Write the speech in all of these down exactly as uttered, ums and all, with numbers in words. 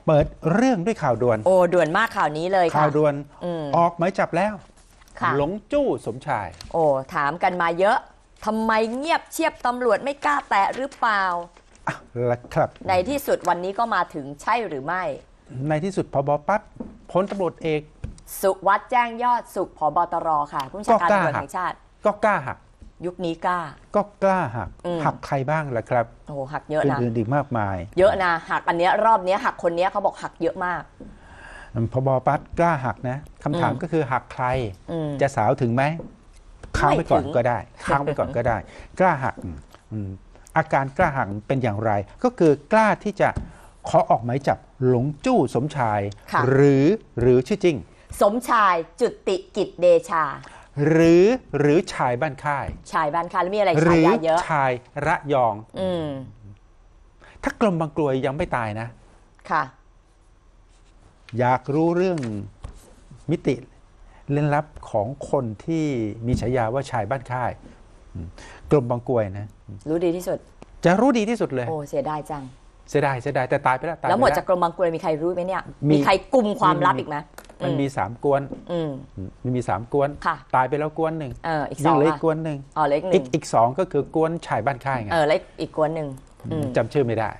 เปิดเรื่องด้วยข่าวด่วนโอ้ด่วนมากข่าวนี้เลยค่ะข่าวด่วนอออกหมายจับแล้วหลงจู้สมชายโอ้ถามกันมาเยอะทำไมเงียบเชียบตำรวจไม่กล้าแตะหรือเปล่าอ่ะละครับในที่สุดวันนี้ก็มาถึงใช่หรือไม่ในที่สุดผบ.ปั๊บพลตำรวจเอกสุวัฒน์แจ้งยอดสุขผบ.ตรค่ะผู้บัญชาการตำรวจแห่งชาติก็กล้าหักยุคนี้กล้าก็กล้าหักหักใครบ้างล่ะครับโอ้หักเยอะนะอื่นๆอีกมากมายเยอะนะหักอันเนี้ยรอบเนี้ยหักคนเนี้ยเขาบอกหักเยอะมากผบ.ปั๊บกล้าหักนะคำถามก็คือหักใครจะสาวถึงไหมค้างไปก่อนก็ได้ค้างไปก่อนก็ได้กล้าหักอาการกล้าหักเป็นอย่างไรก็คือกล้าที่จะขอออกหมายจับหลงจู้สมชายหรือหรือชื่อจริงสมชายจุติกิจเดชาหรือหรือชายบ้านค่ายชายบ้านค่ายแล้วมีอะไรชายาเยอะชายระยองอืมถ้ากรมบางกลวยยังไม่ตายนะค่ะอยากรู้เรื่องมิติเล่นลับของคนที่มีฉายาว่าชายบ้านค่ายกรมบางกลวยนะรู้ดีที่สุดจะรู้ดีที่สุดเลยโอ้เสียดายจังเสียดายเสียดายแต่ตายไปแล้วแล้วหมดจากกรมบางกลวยมีใครรู้ไหมเนี่ยมีใครกุมความลับอีกไหมมันมีสามกวนมันมีสามกวนตายไปแล้วกวนหนึ่งยังเหลืออีกกวนหนึ่งอ๋อเล็กหนึ่งอีกสองก็คือกวนชายบ้านค่ายไงเออเล็กอีกกวนหนึ่งจำชื่อไม่ได้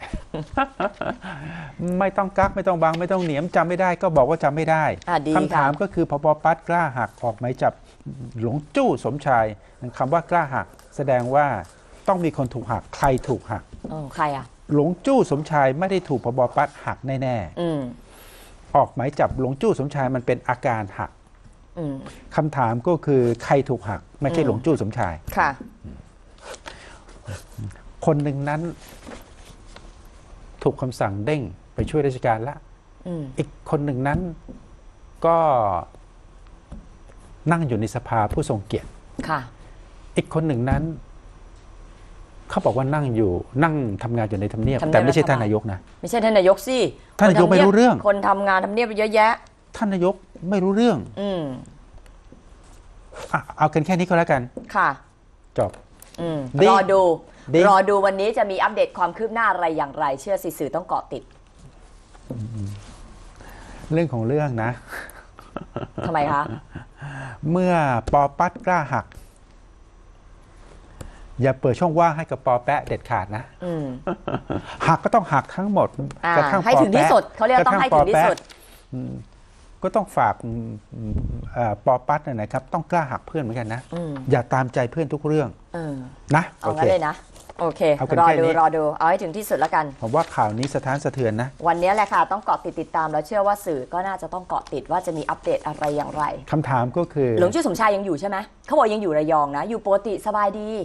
ไม่ต้องกักไม่ต้องบังไม่ต้องเหนียมจำไม่ได้ก็บอกว่าจำไม่ได้คำถามก็คือผบ.ปั๊บกล้าหักออกหมายจับหลงจู้สมชายคำว่ากล้าหักแสดงว่าต้องมีคนถูกหักใครถูกหักอ๋อใครอ่ะหลงจู้สมชายไม่ได้ถูกผบ.ปั๊บหักแน่ๆออกหมายจับหลงจู้สมชายมันเป็นอาการหักคำถามก็คือใครถูกหักไม่ใช่หลงจู้สมชายค่ะคนหนึ่งนั้นถูกคำสั่งเด้งไปช่วยราชการละอีกคนหนึ่งนั้นก็นั่งอยู่ในสภาผู้ทรงเกียรติค่ะอีกคนหนึ่งนั้นเขาบอกว่านั่งอยู่นั่งทำงานอยู่ในทำเนียบแต่ไม่ใช่ท่านนายกนะไม่ใช่ท่านนายกสิท่านนายกไม่รู้เรื่องคนทำงานทำเนียบเยอะแยะท่านนายกไม่รู้เรื่องอืมเอากันแค่นี้ก็แล้วกันค่ะจบรอดูรอดูวันนี้จะมีอัปเดตความคืบหน้าอะไรอย่างไรเชื่อสื่อต้องเกาะติดเรื่องของเรื่องนะทำไมคะเมื่อปอปั๊ดกล้าหักอย่าเปิดช่องว่างให้กับปอแปะเด็ดขาดนะหักก็ต้องหักทั้งหมดกระทั่งให้ถึงที่สุดเขาเรียกต้องให้ถึงที่สุดก็ต้องฝากปอปั๊ดนะครับต้องกล้าหักเพื่อนเหมือนกันนะอย่าตามใจเพื่อนทุกเรื่องนะเอางั้นเลยนะโอเครอดูรอดูเอาให้ถึงที่สุดแล้วกันผมว่าข่าวนี้สะท้านสะเทือนนะวันนี้แหละค่ะต้องเกาะติดติดตามแล้วเชื่อว่าสื่อก็น่าจะต้องเกาะติดว่าจะมีอัปเดตอะไรอย่างไรคำถามก็คือหลวงจู้สมชายยังอยู่ใช่ไหมเขาบอกยังอยู่ระยองนะอยู่ปกติสบายดี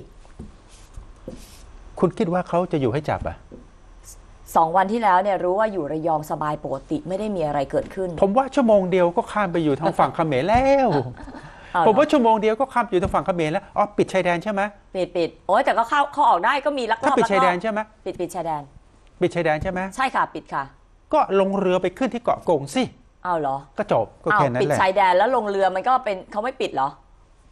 คุณคิดว่าเขาจะอยู่ให้จับอ่ะสองวันที่แล้วเนี่ยรู้ว่าอยู่ระยองสบายปกติไม่ได้มีอะไรเกิดขึ้นผมว่าชั่วโมงเดียวก็ข้ามไปอยู่ทางฝั่งเขมรแล้วผมว่าชั่วโมงเดียวก็ข้ามอยู่ทางฝั่งเขมรแล้วอ๋อปิดชายแดนใช่ไหมปิดปิดโอ้ยแต่ก็เข้าเข้าออกได้ก็มีลักลอบถ้าปิดชายแดนใช่ไหมปิดปิดชายแดนปิดชายแดนใช่ไหมใช่ค่ะปิดค่ะก็ลงเรือไปขึ้นที่เกาะกงสิเอาเหรอก็จบก็แค่นั้นแหละปิดชายแดนแล้วลงเรือมันก็เป็นเขาไม่ปิดเหรอ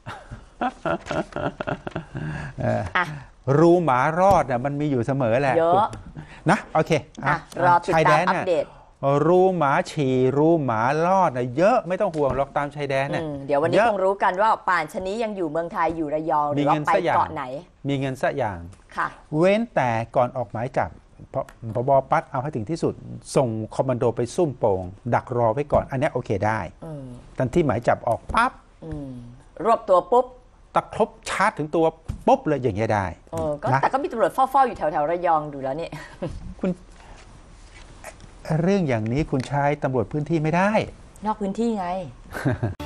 อ่ะรูหมารอดเนี่ยมันมีอยู่เสมอแหละเยอะนะโอเคอ่ะรอติดตามอัปเดตรูหมาฉี่รูหมารอดเนี่ยเยอะไม่ต้องห่วงหรอกตามชายแดนเนี่ยเดี๋ยววันนี้คงรู้กันว่าป่านชนี้ยังอยู่เมืองไทยอยู่ระยองหรือว่าไปเกาะไหนมีเงินสักอย่างค่ะเว้นแต่ก่อนออกหมายจับผบ.ปั๊ดเอาให้ถึงที่สุดส่งคอมมานโดไปซุ่มโป่งดักรอไว้ก่อนอันนี้โอเคได้ทันที่หมายจับออกปั๊บรวบตัวปุ๊บตะครบชาร์จถึงตัวปุ๊บเลยอย่างเงี้ยได้เออก็แต่ก็มีตำรวจเฝ้าๆอยู่แถวๆระยองดูแล้วนี่คุณเรื่องอย่างนี้คุณใช้ตำรวจพื้นที่ไม่ได้นอกพื้นที่ไง